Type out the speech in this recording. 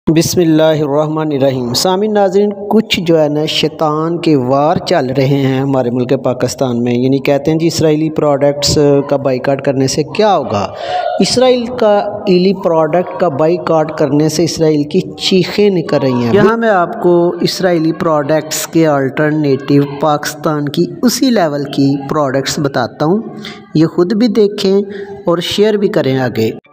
बिस्मिल्लाहिर्रहमानिर्रहीम। सामीन नाज़रीन, कुछ जो है ना शैतान के वार चल रहे हैं हमारे मुल्क पाकिस्तान में। यानी कहते हैं जी इसराइली प्रोडक्ट्स का बाइकाट करने से क्या होगा। इसराइली प्रोडक्ट का बाइकाट करने से इसराइल की चीखें निकल रही हैं। यहाँ मैं आपको इसराइली प्रोडक्ट्स के अल्टरनेटिव पाकिस्तान की उसी लेवल की प्रोडक्ट्स बताता हूँ। ये ख़ुद भी देखें और शेयर भी करें आगे।